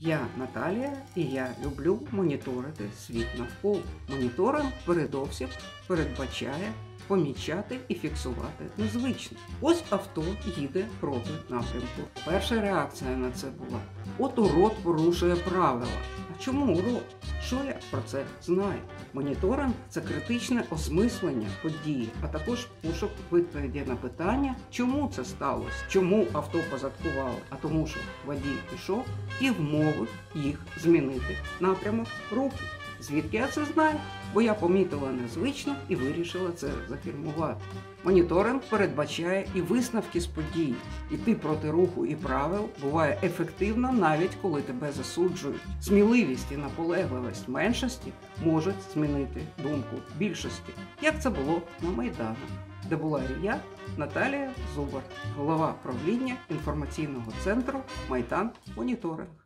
Я Наталія і я люблю моніторити світ навколо. Моніторинг передовсім передбачає помічати і фіксувати незвичне. Ось авто їде проти напрямку. Перша реакція на це була: от урод порушує правила. А чому урод? Що я про це знаю? Моніторинг – це критичне осмислення події, а також пошук відповіді на питання, чому це сталося, чому авто позадкувало, а тому що водій пішов і вмовив їх змінити напрямок руху. Звідки я це знаю? Бо я помітила незвично і вирішила це зафільмувати. Моніторинг передбачає і висновки з подій. Іти проти руху і правил буває ефективно, навіть коли тебе засуджують. Сміливість і наполегливість меншості можуть змінити думку більшості, як це було на Майдані, де була і я, Наталія Зубар, голова правління інформаційного центру «Майдан Моніторинг».